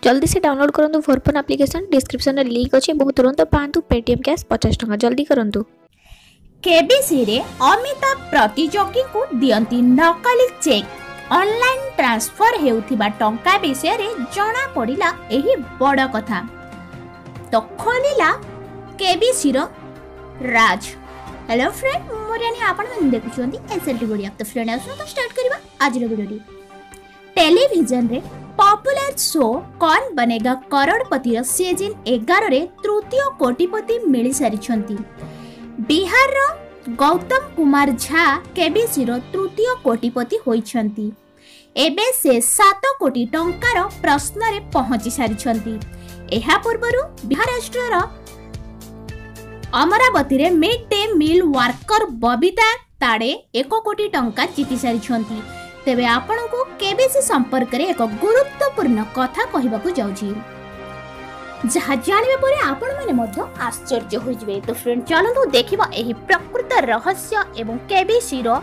जल्दी से डाउनलोड करूँ फोरफोन एप्लिकेशन डिस्क्रिप्शन में लिंक अच्छे तुरंत पातु पेटीएम कैश 50 टंका जल्दी करूँ। केबीसी रे अमिताभ प्रतियोगी को दियंती नकली चेक ऑनलाइन ट्रांसफर हेउथिबा टंका विषय रे जणा पड़िला एही बड़ कथा तो खोलिला केबीसी रो राज। हेलो फ्रेंड मोरियानी आपण मन देखुछंती एसएलटी वीडियो तो फ्रेंड आसो तो स्टार्ट करबा आज रो वीडियो। टेलीविजन रे पॉपुलर शो कौन बनेगा करोड़पति सीजन 11 रे तृतीय कोटिपति मिली सारी। बिहार रो गौतम कुमार झा केबीसी रो तृतीय कोटिपति होइछंती। एबे से 7 कोटी टंकार प्रश्न रे पहुंची सारी। एहा पूर्वरु महाराष्ट्र रो अमरावती रे mid day meal worker Babita Tade 1 कोटी टंका जीति सारी। तेबे आपण को केबीसी संपर्क रे एक गुरुत्वपूर्ण कथा कहबाकू जाउछी जहा जानिबे परे आपण माने मध्य आश्चर्य होई जबे। तो फ्रेंड चलंतु देखिबा एही प्रकृत रहस्य एवं केबीसी रो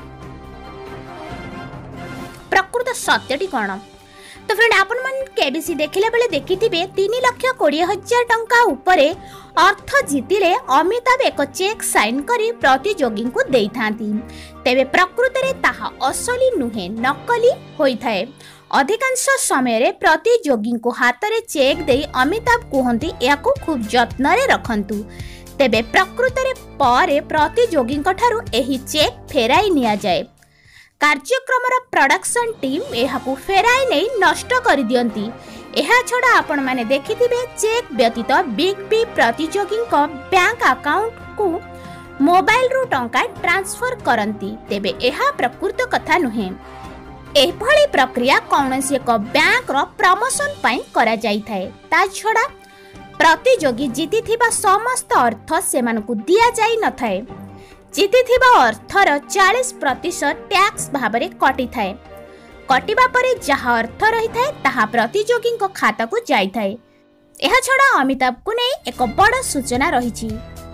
प्रकृत सत्यटी कोन। तो फ्रेंड आपण मन केबीसी देखिले बेले देखिथिबे 3,20,000 टंका उपरे अर्थ जीतिले अमिताभ एक चेक साइन करी प्रतियोगी को देई थांती। तेबे प्रकृत रे ताहा असली नुहे नकली होई थाए। अधिकांश समय रे प्रतियोगी को हाथ रे चेक देई अमिताभ कहंती याकू खूब जत्न रे रखंतु। तेबे प्रकृत रे परे प्रतियोगी ठारू एही चेक फेराई निया जाए। कार्यक्रम प्रोडक्शन टीम एहाकू फेराई नहीं नष्ट कर दियंती। एहा छड़ा आपण माने देखिथिबे चेक व्यतीत बिग बी प्रतियोगी बैंक अकाउंट को मोबाइल रु टंका ट्रांसफर करंती। तेबे एहा प्रकृत कथा नुहे। एभली प्रक्रिया कौनसी एक बैंक रो प्रमोशन पाई करा जाई थाए। ता छड़ा प्रतियोगी जीति थिबा समस्त अर्थ सेमानकू दिया जाई न थाए। जीति थिबा अर्थर 40% टैक्स भाबरे कटि थाए। कटिबा परे जहा अर्थ रही थाए ताहा प्रतियोगी को खाता को जाई थाए। एहा छड़ा अमिताभ को नै एक बड़ सूचना रहिछि।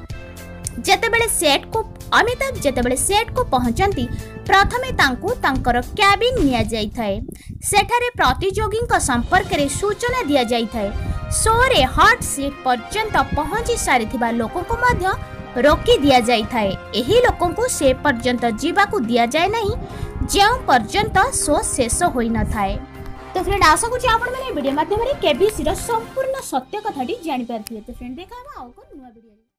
अमिताभ जेतेबेले सेट को पहुंचंती प्रथमे तांकू तांकर कैबिन निया जाई थाए। सेठारे प्रतियोगी संपर्क रे सूचना दिया जाई थाए। शो रे हॉट सीट पर्यंत पहुंची सारिथिबा लोकों को मध्य रोकी दिया जाई थाए। एही लोकों को से पर्यंत जीवाकू दिया जाए नहीं जेउ पर्यंत शो शेष होई न थाए। तो फ्रेंड आशा करछि आपण माने वीडियो माध्यम रे केबीसी रो संपूर्ण सत्य कथाटी जानि पारथिबे। तो फ्रेंड देखा आ को नुवा वीडियो।